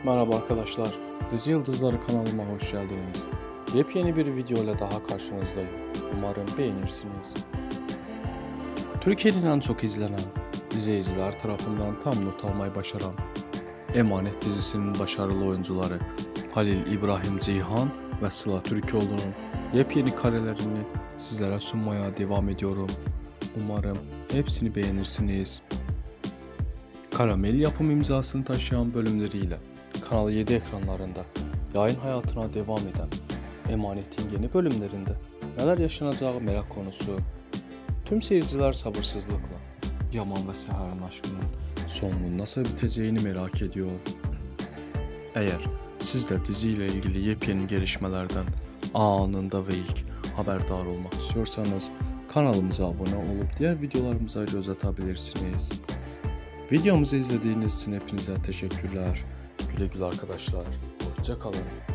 Merhaba arkadaşlar, Dizi Yıldızları kanalıma hoş geldiniz. Yepyeni bir video ile daha karşınızdayım. Umarım beğenirsiniz. Türkiye'nin en çok izlenen, izleyiciler tarafından tam not almayı başaran Emanet dizisinin başarılı oyuncuları Halil İbrahim Ceyhan ve Sıla Türkoğlu'nun yepyeni karelerini sizlere sunmaya devam ediyorum. Umarım hepsini beğenirsiniz. Karamel yapım imzasını taşıyan bölümleriyle Kanal 7 ekranlarında yayın hayatına devam eden Emanet'in yeni bölümlerinde neler yaşanacağı merak konusu. Tüm seyirciler sabırsızlıkla Yaman ve Seher'in aşkının sonunun nasıl biteceğini merak ediyor. Eğer siz de diziyle ilgili yepyeni gelişmelerden anında ve ilk haberdar olmak istiyorsanız kanalımıza abone olup diğer videolarımıza göz atabilirsiniz. Videomuzu izlediğiniz için hepinize teşekkürler. Güle güle arkadaşlar. Hoşça kalın.